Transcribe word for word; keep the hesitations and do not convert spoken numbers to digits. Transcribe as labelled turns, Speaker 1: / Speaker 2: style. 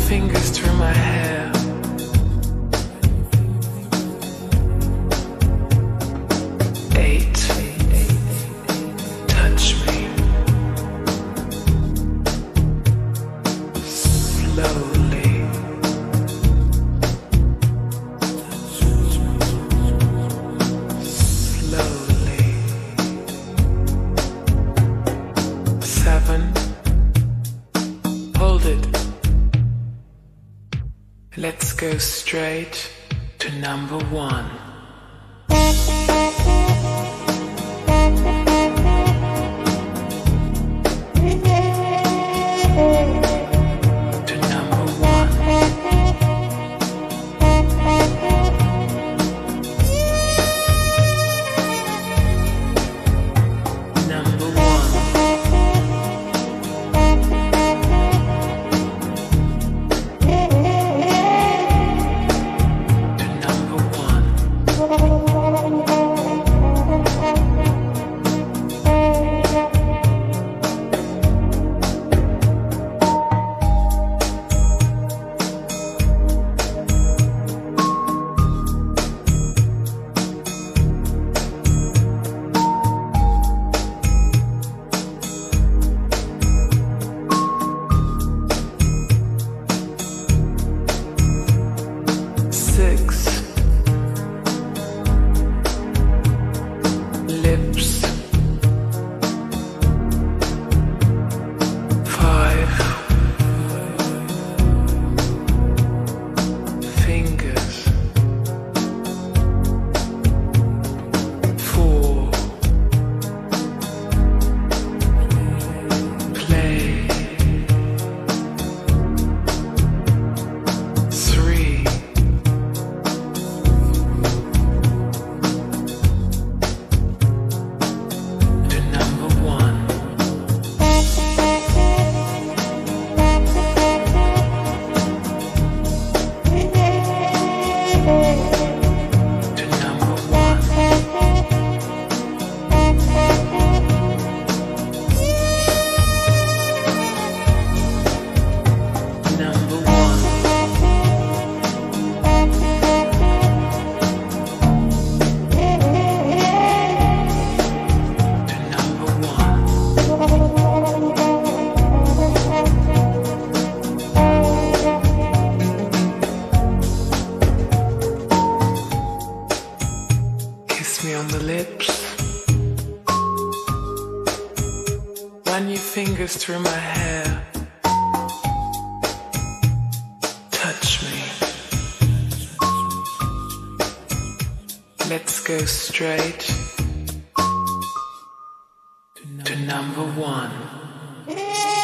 Speaker 1: fingers through my hair. Eight, touch me. Slowly. Slowly. Seven. Hold it. Let's go straight to number one. To number one. Number one. To number one. Six. Lips. Five. Fingers. Four. Play. Three. To number one. To number one. Number one. To number one. Kiss me on the lips. Run your fingers through my hair. Touch me. Let's go straight to number one.